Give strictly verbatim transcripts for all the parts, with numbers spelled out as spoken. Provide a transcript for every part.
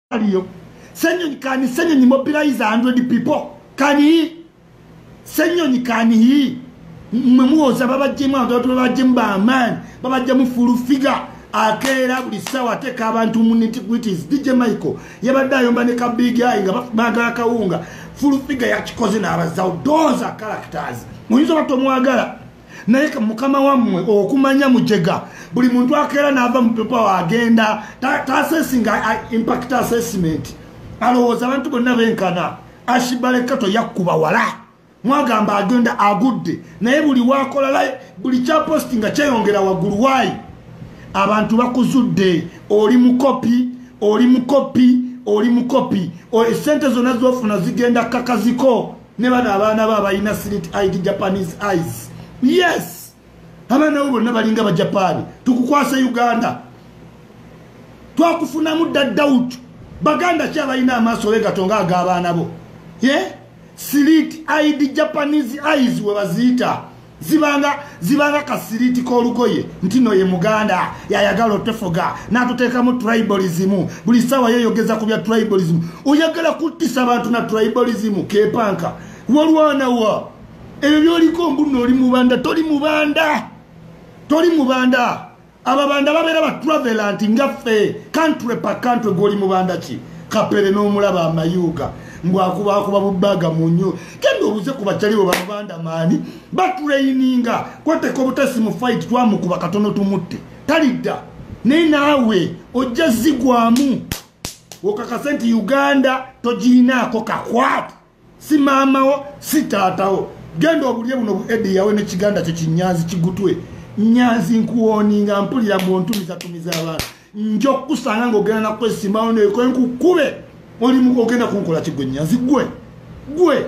Aliyo. Senyonyi kani senyonyi mobilize one hundred people. Kani senyonyi kani hii. Mwemuoza baba jemu abantu baba jemba man. Baba jemu full figure. Akera buli sawa teka abantu muniti kwitiz D J Michael. Yabadda yomba ne ka big guy nga bagala kawunga. Full figure ya kikoze na abazawo doza characters. Muyizo bato mwagala. Naye mukama wamwe okumanya mujega buli muntu akera nava mu pepa wagenda ta, ta assessing impact assessment alowooza abantu bonna benkana ashibale kato yakuba wala mwagamba agenda agudde naye buli wakola buli kya posting kyeyongera waggulu wayi abantu bakuzudde oli mukopi oli mukopi oli mukopi o esente zonna zofuna zigenda kakaziko ne bana abaana babayina street I D Japanese eyes. Yes, abana ubo nabalinga ba Japan tukukwasa Uganda twakufuna mudda doubt baganda kyaba ina amaso lega tonga agabana bo ye street I D Japanese eyes we bazita zibanga zibanga ka street ko lugoye ntino ye muganda yayagala otefoga natuteka mu tribalism buli sawa yeyogeza ku bya tribalism oyagala kutisa abantu na tribalism kepanka walwana wa ebyo liko mbuno oli mubanda toli mubanda toli mubanda ababanda babera ba travelant ngaffe country pa country goli mubanda ki kapere no mulaba amayuga mbwa kuba akuba bubaga munyo kendo obuze kuba chaliwo babanda mani batraininga kwate ko butasi mu fight twamu kuba katono tumutte talida ne nawe ojazigwamu okakasenti Uganda tojina ko kakwat si mamawo si tatawo gendo obulye buno edi yawe ne kiganda kye kinyazi kigutwe nyazi nkuoninga mpulira muntu misatumiza abantu njo kusanga ngogena na kwesima one ko nkukube oli mukogenda kunkola kigwe nyazi gwe gwe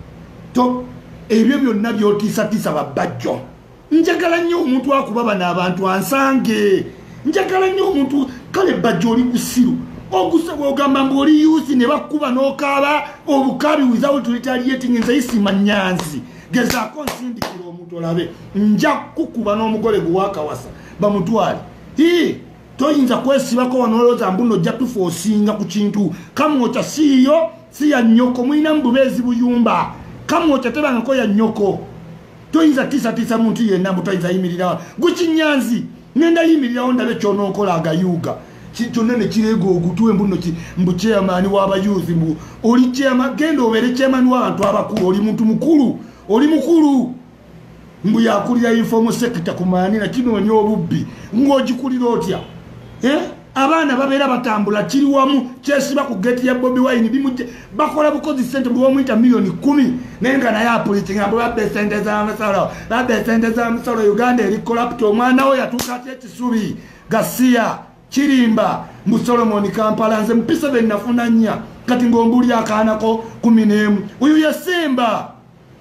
to ebyo byonna byotisa tisa babajjo njagala nnyo omuntu akubaba n'abantu ansange njagala nnyo omuntu kale bajjo oli kusiru ogusaba ogamba ngoli yusi ne bakuba n'okaba obukabi without retaliating nze isima nyanzi geza konsindikiro omuntu olabe nja kukuba n'omugole guwakawasa bamutwale hii toyinza kwesibako wanoloza mbuno jja tufosinga ku kintu kamwocha siyo si ya nyoko mwina mbubezi buyumba kamwocha tebanga ko ya nyoko toyinza tisa tisa muntu yenna mutayinza yimirira gukinyanzi nenda yimirira onda becho nokola agayuga kitonene kirego ogutwe mbuno ki mbu chairman w'abayuzi mbu oli chairman gendo obere chairman w'abantu abakulu oli muntu mukulu oli mukulu mbu yakulira informal sector kumanira kino nyo obubbi ngojikulira otya eh abana babera batambula kiri wamu kyesiba ku gate ya Bobi Wine bimuje bakola bukozi sente bwo mwita milioni kumi nenga na ya politika abo babbe sente za amasalo babbe sente za amasalo Uganda eri corrupt omwana oya tukatye kisubi Gasia Chirimba mu Solomon Kampala nze mpisa be nafuna nya kati ngombuli akanako kumi n'emu uyu yasemba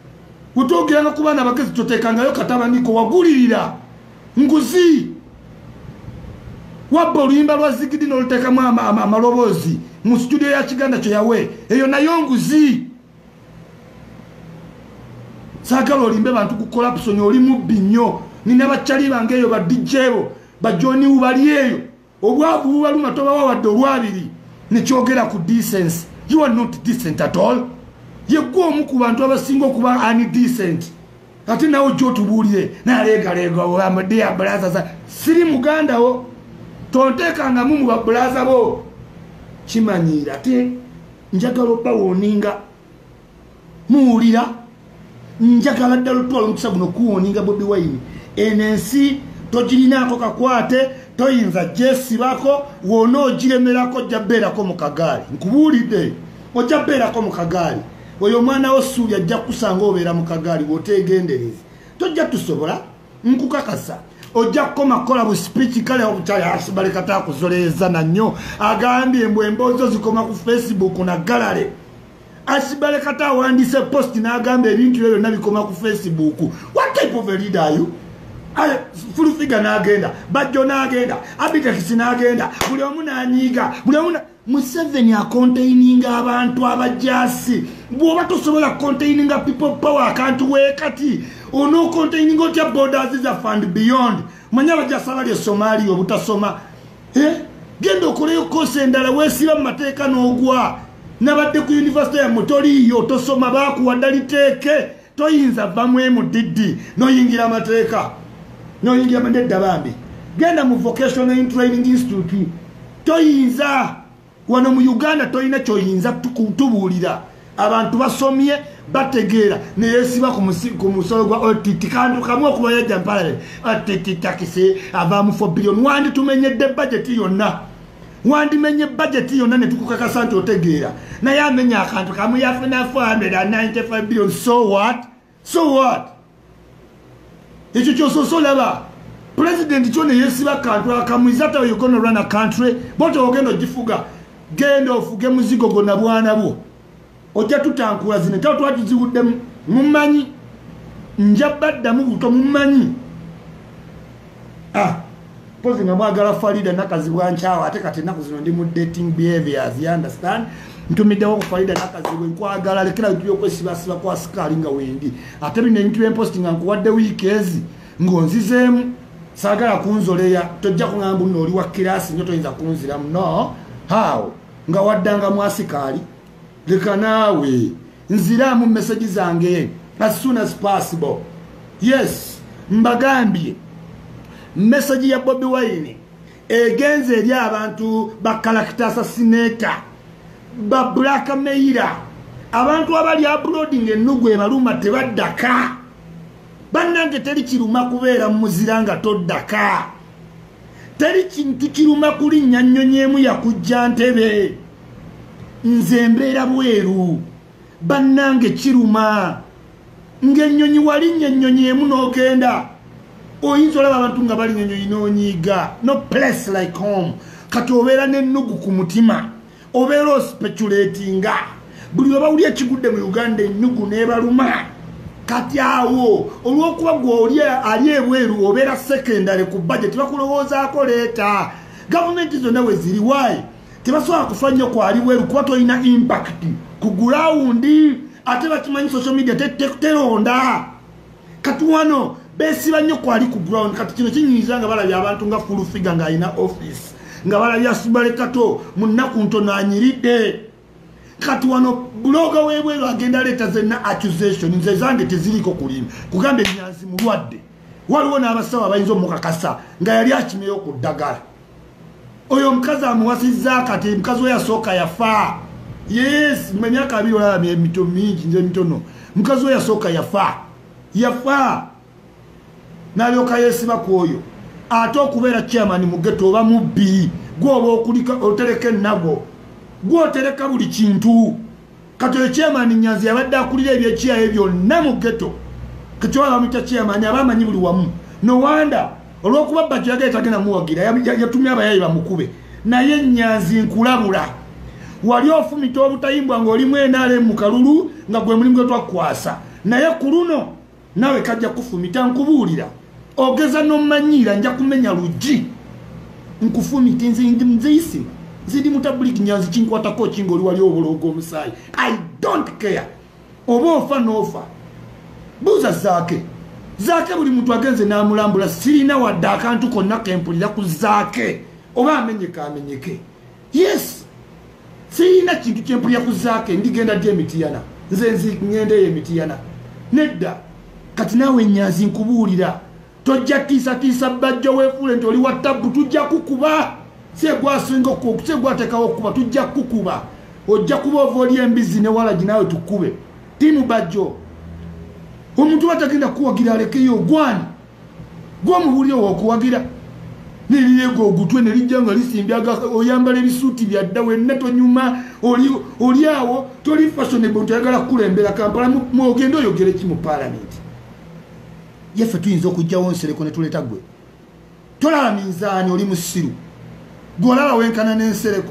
utogera kubana bakezi totekanga yo kataba niko wagulirira nguzi wabbo luyimba lwa zigidi n'oluteka mu amalobozi mu studio ya Kiganda kyo yawe eyo nayo nguzi sagala olimbe bantu ku collapse oli mu binyo nina bachali bange eyo ba D J bo ba Johnny ubali eyo obwavu bubaluma toba wawadde olwabiri ne kyogera ku decency. You are not decent at all. Yegwo omu ku bantu abasinga okuba undecent ate nawo jjo tubulire nalega lega amadia brother siri muganda wo tontekanga mu mu brother bo kimanyira ate njagala bawoninga muulira njagala ddala twalo mukisabuno kuwoninga Bobi Wine enensi togirinako kakwate toyinza jesi bako wono ogiremerako jabberako mu kagaali nkubuulidde ojabberako mu kagaali oyo mwana osuuli ajja kusanga obeera mu kagaali wotegendereze tojja tusobola nkukakasa ojja kukoma kola bu speech kale obukyala asibale kata kuzoleeza nanyo agambye embwembozo zikoma ku Facebook na galare asibale kata wandise post n'agambye ebintu ebyo nabikoma ku Facebook. What type of a leader are you? Ay full figure n'agenda bajjo n'agenda abikakisi n'agenda buli omu n'anyiga buli omu Museveni a containing abantu abajasi bwoba tosobola containing people power akantu wekati ono containing otya borders is a fund beyond manya abajasi abali e Somalia obutasoma eh genda okoleyo kose endala weesiba mu mateeka n'ogwa nabadde ku yunivasite yammwe toliiyo tosoma baakuwadda liteeke toyinza vamu emudiddi noyingira amateeka noyingira mandedda bambi genda mu vocational training institute toyinza wano mu Uganda toyina kyoyinza tubuulira abantu basomye bategeera neyeesiba ku musolo gwa O T T kantu kamu okuba yajja mpalale O T T takisi avaamu four billion wandi tumenyedde budget yonna wandi menye budget yonna ne tukukakasa nti otegeera naye amenya akantu kamu yafuna four hundred ninety-five billion so what so what ekyo kyososolaba president kyone yeesiba kantu akamu is that how you gonna run a country bote ogenda ogifuga genda ofuge muzigo gonna bwana bwo ojja tutankula zino tawo twatuziwudde mumanyi njabadda mu buto mumanyi ah pozi nga mwagala Farida nakazibwa nchawa ate kati naku zino ndi mu dating behaviors you understand ntumiddewo ku Farida nakazibwa nkwagala lekera byo kwesibasiba kwa sikali nga wendi ate bine ntu emposting nga nkuwadde weekezi ngonzizeemu sagala kunzoleya tojja kungamba nno oli wa kirasi nyo toyinza kunziramu no how nga waddanga mwasikali leka naawe nziramu message zange as soon as possible yes mbagambye message ya Bobi Wine egenze eri abantu ba character assassinator ba blackmailer abantu abali uploading ennugu ebaluma tebaddaka bannange teri kiruma kubeera muziranga toddaka teri kintu kiruma kulinnya nnyonyeemu yakujja ntebe nze mbeera bweru bannange kiruma ng'ennyonyi walinnya ennyonyeemu n'ogenda oyinza olaba abantu nga balinnya ennyonyi n'onyiiga no place like home kati obeera n'ennugu ku mutima obeera ospeculatinga buli we bawulya ekigudde mu Uganda ennugu n'ebaluma kati awo olw'okuba gwe ali ebweru obeera secondary ku budget bakulowoozaako leeta gavumenti zonna we ziri waayi tebasobola kufa nnyo kwali bweru kuba tolina impact ku gulawundi ate bakimanyi social media teronda kati wano beesiba nnyo kwali ku ground kati kino kinyinyiza nga balabya abantu nga full figure ng'alina office nga balabya Subale Kato mu nnaku ntono anyiridde kati wano bloga webweru agenda leeta zenna accusation nze zange teziriko kulima kugamba Enyanzi mulwadde waliwo n'abasawo abayinza omukakasa nga yali akimeyo ku ddagala oyo mukazi amuwasizza kati mukazi we yasooka yafa yes mu myaka abiri olaba emito mingi nze mitono mukazi we yasooka yafa yafa n'alyoka yeesiba ku oyo ate okubeera chairman mu ghetto oba mubbi gwoba okulika otereka ennago gwotereka buli kintu kati oyo chairman Nyanzi yabadde akulira ebyekiyaye byonna mu ghetto kati waba bamuyita chairman abamanyi buli wamu no wanda olw'okuba bajjo yagala tagenda muwagira yatumya abayayi bamukube naye Nyanzi nkulabula wali ofumita obutayimbwa ng'oli mwenale mu kalulu nga gwe mulimu gwe twakwasa naye ku luno nawe kajja kufumita nkubuulira ogeza n'omanyiira nja kumenya luggi nkufumita nze ndi muzeyisima zindi mutabuliki Nyanzi kinkwatako kinga oli wali obuloogo omusaayi I don't care oba ofa n'ofa buuza Zaake Zaake buli muntu agenze n'amulambula sirina wadde akantu konna kempulira ku Zaake oba amenyeka amenyeke yes sirina kintu kyempulira ku Zaake ndigenda ddi emitiyana nze nzingendeyo emitiyana nedda kati naawe Nyanzi nkubuulira tojja tiisatiisa bajjo weefuule nti oli wa tabbu tujja kukuba segwasinga segwateekawo okuba tujja kukuba ojja kuba ova oli embizi ne walagi naawe tukube tiimu bajjo omuntu batagenda kuwagira alekeyo gwani gw'omubuulire w'okuwagira neliyego ogutwe nelijja nga lisimbyaga oyambala ebisuuti byadda wenna tonyuma oli awo toli fashionable ntoyagala kukulembera Kampala mwogenda oyogere ki mu paalamenti yaffe tuyinza okugjawo nsereko ne tuleeta gwe tolaba minzaani oli musiru gwolaba wenkana n'ensereko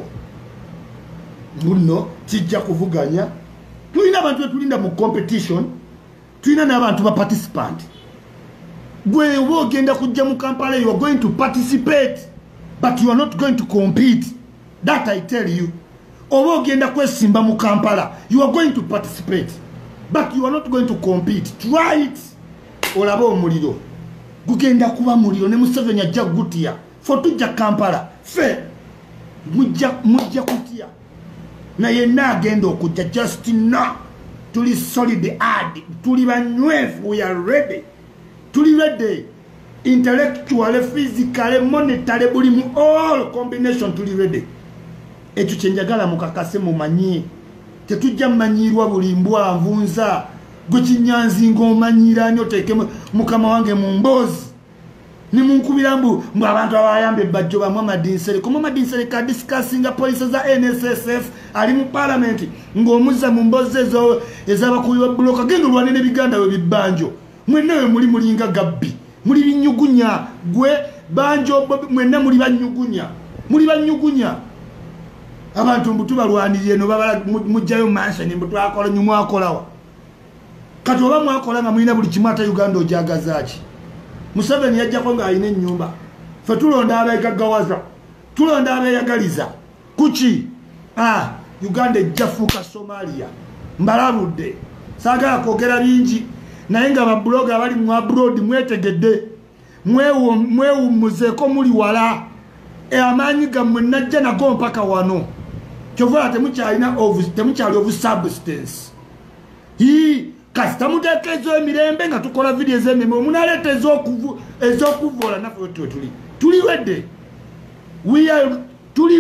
muno kijja kuvuganya tulina abantu betulinda mu competition tulina n'abantu ba participant gwe oba ogenda kujja mu Kampala you are going to participate but you are not going to compete that I tell you oba ogenda kwesimba mu Kampala you are going to participate but you are not going to compete try it olaba omuliro gugenda kuba muliro ne Museveni ajja gutiya fo tujja Kampala fe mujja mujja kutya naye nagenda okujja just now tuli solid ad tuli banywefu we are ready tuli ready intellectual physical monetary buli mu all combination tuli ready ekyo kyenjagala mukakase mumanyi tetujja mmanyirwa buli mbwa nvunza gwe kinyanzi ng'omanyira ani oteekemu mukama wange mu mboozi ni munkubira mbu mbu abantu abayambe bajjo ba Muhammad Nsere ko Muhammad Nsere ka discussinga police za N S S F ali mu parliament ng'omuzza mu mboozi ezo ez'abakubi ba bloka gendo lwanene biganda we bibanjo mwenna we muli mulinga gabbi muli binyugunya gwe banjo mwenna muli banyugunya muli banyugunya abantu mbutu balwaniriye no babala mujjayo mansion mbutu akola nyumu akolawa kati oba mwakola nga mulina buli kimu ata Uganda ojagazaaki Museveni yajjako nga alina ennyumba fe tulonda abeegaggawaza tulonda abeeyagaliza kuki ah Uganda ejjafuuka Somalia mbalabudde saagala kwogera bingi naye nga babloga abali mu abroad mwetegedde mwewummuzeeko muli wala amaanyi gammwe najja nago mpaka wano kyova temukyalina temukyali ovu substance hii kasita mutekezo emirembe nga tukola video ez'emirimu munaleeta ez'okuvoola naffe twe tuli tuli wedde we are tuli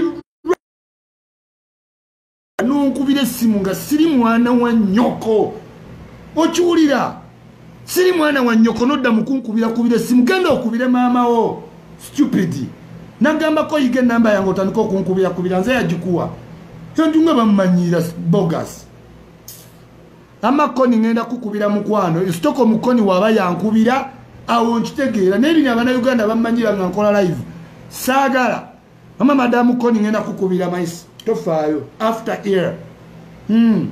nunkubira essimu nga siri mwana wa nnyoko okiwulira siri mwana wa nnyoko nodda mukunkubira kubira essimu genda okubire maama wo stupid nagambako yiga enamba yange otandika okunkubira kubira nze yagikuwa yontunga bamumanyira bogus amakoni ngenda kukubira mukwano stoko mukoni waba yankubira awo nkitegeera nebino abannayuganda bamanyira nga nkola live saagala mama madamu koni ngenda kukubira maisi tofaayo after year hmm.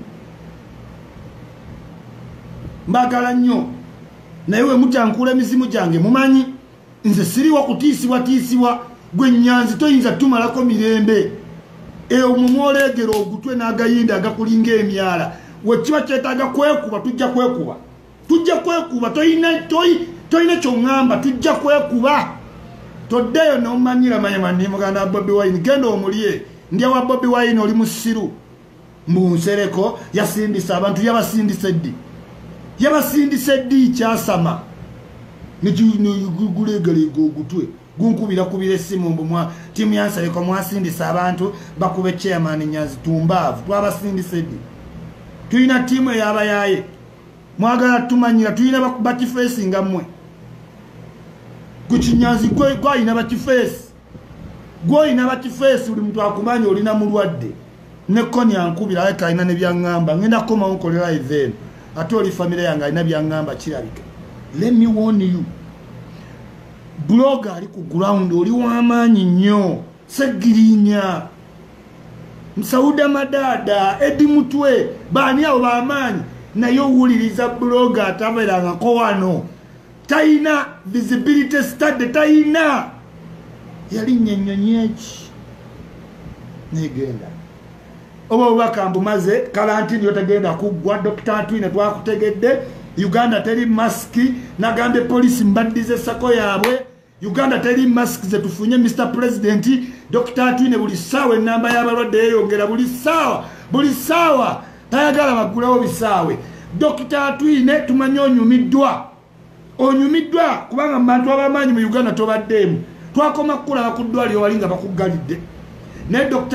mbagala nnyo naye we mutankula emizimu gyange mumanyi nze siriwa kutiisibwa tiisibwa gwe nyanzi toyinza tumalako mirembe eyo mumwolegera ogutwe n'agayinda agakulinga emyala wekiba kyetaaga kwekuba tujja kwekuba tujja kwekuba toyina toyina kyoŋŋamba tujja kwekuba toddeyo nomanyira manyamani muganda Bobi Wine genda omulye ndya wa Bobi Wine oli musiru mbunsereko yasindisa abantu yabasindise ddi yabasindise ddi kyasama nigulegalega ogutwe gunkubira kubira essimu mbumwa timu yansereko mwasindisa abantu bakube chairman Nyanzi Tumbaavu twabasindise ddi tuyina timu eyaba yaye mwagala tumanyira tuyina bakifesi nga mmwe kukinyanzi gwayina bakifesi gwayina bakifesi buli muntu akumanya olina mulwadde nekoni ankubira aye kalina ne byaŋŋamba ngenda koma onkolera even ate oli family yange alina byaŋŋamba kirabika let me warn you blogger ali ku ground oli w'amaanyi nnyo segirinya Msauda Madada Edi Mutwe bani abo b'amaanyi naye owuliriza blogger atabeerangako wano tayina visibility study tayina yali nnyonnyonyi negenda oba obubaka mbumaze kalantini yotagenda kuggwa Dokita Atwine twakutegedde Uganda teri maski nagambye polisi mbaddize sako yaabwe Uganda teri mask ze tufunye Mister President Dokita Atwine buli sawa enamba y'abalwadde yeyongera buli sawa buli sawa tayagala bagulawo bisaawe Dokita Atwine tumanye onyumiddwa onyumiddwa kubanga mu bantu ab'amaanyi mu Uganda tobaddemu twakoma kukulaba ku ddwaliro wali nga bakuggalidde naye Dokita